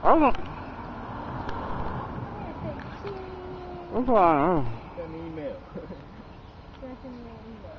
I don't. I'm fine. Send an email. Send me an email.